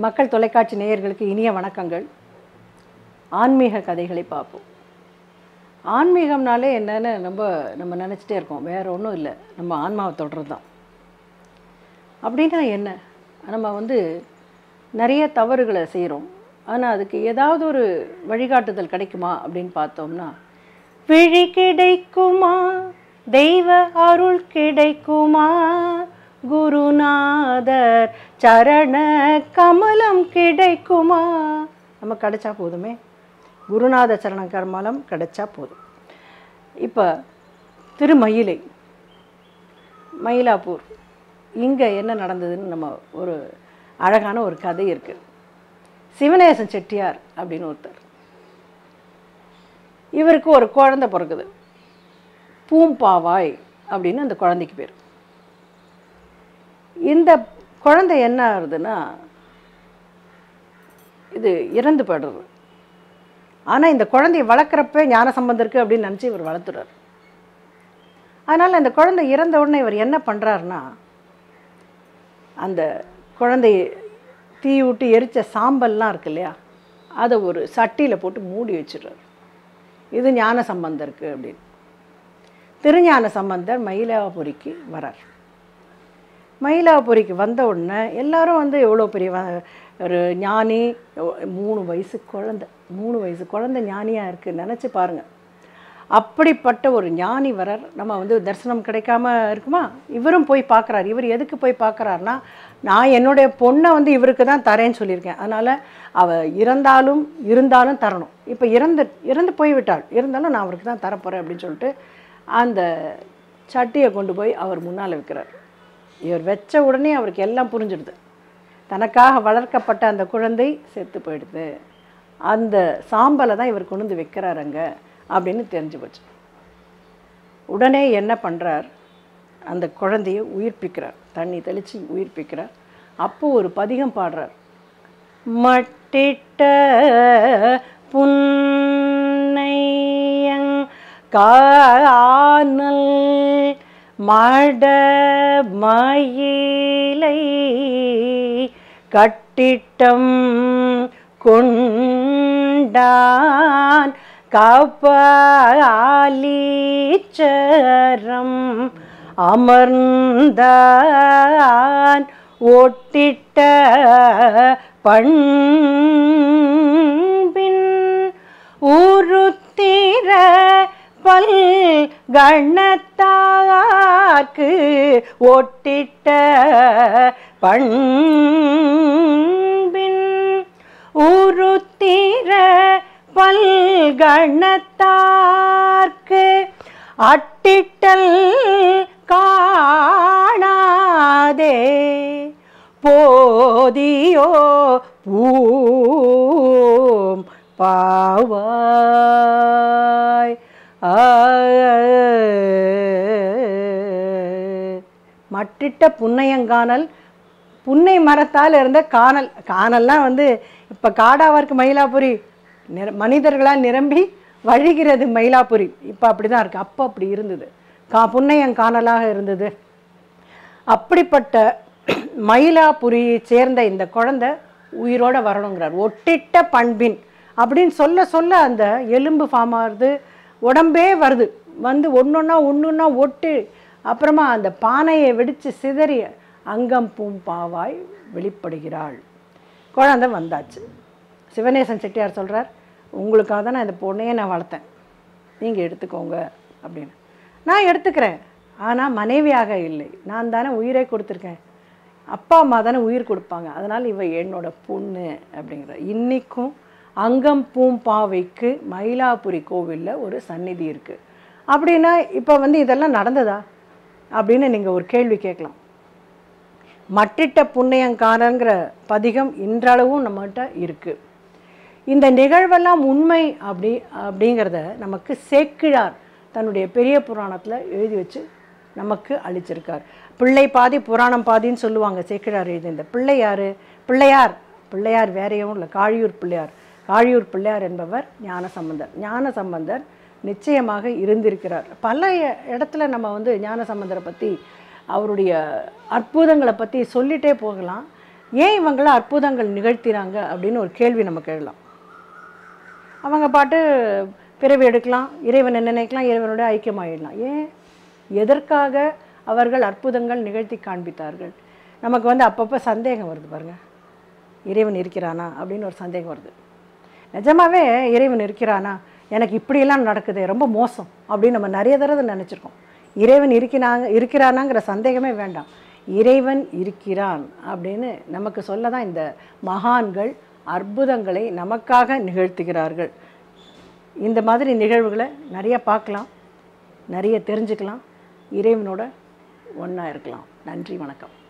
மக்கள் தொலைக்காட்சி நேயர்களுக்கு இனிய வணக்கங்கள். ஆன்மீக கதைகளை பார்ப்போம். ஆன்மீகம்னாலே என்னன்னு நம்ம நினச்சிட்டே இருக்கோம். வேறு ஒன்றும் இல்லை, நம்ம ஆன்மாவை தொடுறது தான். அப்படின்னா என்ன? நம்ம நிறைய தவறுகளை செய்கிறோம். ஆனால் அதுக்கு ஏதாவது ஒரு வழிகாட்டுதல் கிடைக்குமா அப்படின்னு பார்த்தோம்னா, விழி கிடைக்குமா, தெய்வ அருள் கிடைக்குமா, குருநாதர் சரண கமலம் கிடைக்குமா. நம்ம கிடைச்சா போதுமே, குருநாத சரண கமலம் கிடைச்சா போதும். இப்போ திருமயிலை, மயிலாப்பூர், இங்கே என்ன நடந்ததுன்னு நம்ம ஒரு அழகான ஒரு கதை இருக்குது. சிவநேசன் செட்டியார் அப்படின்னு ஒருத்தர், இவருக்கு ஒரு குழந்தை பிறகுது. பூம்பாவாய் அப்படின்னு அந்த குழந்தைக்கு பேர். இந்த குழந்தை என்ன ஆகுதுன்னா, இது இறந்து போய்டுறது. ஆனால் இந்த குழந்தைய வளர்க்குறப்ப ஞானசம்பந்தருக்கு அப்படின்னு நினச்சி இவர் வளர்த்துறார். அதனால் அந்த குழந்தை இறந்த உடனே இவர் என்ன பண்ணுறாருன்னா, அந்த குழந்தைய தீ விட்டு எரித்த சாம்பல்லாம் இருக்கு இல்லையா, அதை ஒரு சட்டியில் போட்டு மூடி வச்சிடுறார். இது ஞானசம்பந்தருக்கு அப்படின்னு. திருஞான சம்பந்தர் மயிலாபுரிக்கு வரார். மயிலாபுரிக்கு வந்த உடனே எல்லாரும் எவ்வளோ பெரிய ஒரு ஞானி, 3 வயசு குழந்தை ஞானியாக இருக்குது, நினச்சி பாருங்கள். அப்படிப்பட்ட ஒரு ஞானி வரார். நம்ம தரிசனம் கிடைக்காம இருக்குமா? இவரும் போய் பார்க்குறாரு. இவர் எதுக்கு போய் பார்க்குறாருனா, நான் என்னுடைய பொண்ணை இவருக்கு தான் தரேன்னு சொல்லியிருக்கேன், அதனால் அவள் இருந்தாலும் தரணும். இப்போ இறந்து போய்விட்டாள், இருந்தாலும் நான் அவருக்கு தான் தரப்போகிறேன் அப்படின்னு சொல்லிட்டு அந்த சட்டியை கொண்டு போய் அவர் முன்னால் வைக்கிறார். இவர் வச்ச உடனே அவருக்கு எல்லாம் புரிஞ்சிடுது. தனக்காக வளர்க்கப்பட்ட அந்த குழந்தை செத்து போயிடுது, அந்த சாம்பலை தான் இவர் கொண்டு வைக்கிறார் அங்கே அப்படின்னு தெரிஞ்சு போச்சு. உடனே என்ன பண்ணுறார், அந்த குழந்தையை உயிர்ப்பிக்கிறார், தண்ணி தெளித்து உயிர்ப்பிக்கிறார். அப்போது ஒரு பதிகம் பாடுறார். மட்டிட்ட புன்னையங் கானல் மட மயிலை கட்டிட்டம் கொண்டான் காப்பாலீச்சரம் அமர்ந்தான் ஒட்டிட்ட பண்பின் உருத்திர பல் கணத்தார்க்கு ஒட்டிட்ட பண்பின் உருத்திர பல் கணத்தார்க்கு அட்டிட்டல் காணாதே போதியோ பூம் பாவாய். மட்டிட்ட புன்னையங்கானல், புன்னை மரத்தால் இருந்த கானல்லாம் இப்போ காடாவாக இருக்குது மயிலாப்பூரி, மனிதர்களால் நிரம்பி வழிகிறது மயிலாப்பூரி. இப்போ அப்படி தான் இருக்குது, அப்போ அப்படி இருந்தது, புன்னையங்கானலாக இருந்தது. அப்படிப்பட்ட மயிலாப்பூரியை சேர்ந்த இந்த குழந்தை உயிரோடு வரணுங்கிறார். ஒட்டிட்ட பண்பின் அப்படின்னு சொல்ல அந்த எலும்பு ஃபார்ம் ஆகுது, உடம்பே வருது, ஒன்றுன்னா ஒட்டு. அப்புறமா அந்த பானையை வெடித்து சிதறிய அங்கம் பூம்பாவாய் வெளிப்படுகிறாள். குழந்தை வந்தாச்சு. சிவநேசன் செட்டியார் சொல்கிறார், உங்களுக்காக தான் நான் இந்த பொண்ணையே நான் வளர்த்தேன், நீங்கள் எடுத்துக்கோங்க அப்படின்னு. நான் எடுத்துக்கிறேன், ஆனால் மனைவியாக இல்லை, நான் தானே உயிரை கொடுத்துருக்கேன், அப்பா அம்மா தானே உயிர் கொடுப்பாங்க, அதனால் இவ என்னோட பொண்ணு அப்படிங்கிற. இன்றைக்கும் அங்கம் பூம்பாவைக்கு மயிலாப்பூரி கோவிலில் ஒரு சந்நிதி இருக்குது. அப்படின்னா இப்போ இதெல்லாம் நடந்ததா அப்படின்னு நீங்கள் ஒரு கேள்வி கேட்கலாம். மட்டிட்ட புண்ணியங்காரங்கிற பதிகம் இன்றளவும் நம்மகிட்ட இருக்குது. இந்த நிகழ்வெல்லாம் உண்மை அப்படிங்கிறத நமக்கு சேக்கிழார் தன்னுடைய பெரிய புராணத்தில் எழுதி வச்சு நமக்கு அளிச்சிருக்கார். பிள்ளை பாதி புராணம் பாதின்னு சொல்லுவாங்க சேக்கிழார் எழுதி. இந்த பிள்ளை யார்? பிள்ளையார் வேறையும் இல்லை, காழியூர் பிள்ளையார் என்பவர் ஞானசம்பந்தர் நிச்சயமாக இருந்திருக்கிறார். பல இடத்துல நம்ம ஞானசம்பந்தரை பற்றி, அவருடைய அற்புதங்களை பற்றி சொல்லிகிட்டே போகலாம். ஏன் இவங்களாம் அற்புதங்கள் நிகழ்த்தினாங்க அப்படின்னு ஒரு கேள்வி நம்ம கேட்கலாம். அவங்க பாட்டு பிறவி எடுக்கலாம், இறைவனை நினைக்கலாம், இறைவனோட ஐக்கியமாயிடலாம். ஏன், எதற்காக அவர்கள் அற்புதங்கள் நிகழ்த்தி காண்பித்தார்கள்? நமக்கு வந்து அப்பப்போ சந்தேகம் வருது பாருங்கள், இறைவன் இருக்கிறானா அப்படின்னு ஒரு சந்தேகம் வருது. நிஜமாவே இறைவன் இருக்கிறானா, எனக்கு இப்படியெல்லாம் நடக்குது, ரொம்ப மோசம் அப்படின்னு நம்ம நிறைய தடவை நினச்சிருக்கோம். இறைவன் இருக்கிறானாங்கிற சந்தேகமே வேண்டாம். இறைவன் இருக்கிறான் அப்படின்னு நமக்கு சொல்ல தான் இந்த மகான்கள் அற்புதங்களை நமக்காக நிகழ்த்துகிறார்கள். இந்த மாதிரி நிகழ்வுகளை நிறைய பார்க்கலாம், நிறைய தெரிஞ்சுக்கலாம், இறைவனோட ஒன்றா இருக்கலாம். நன்றி, வணக்கம்.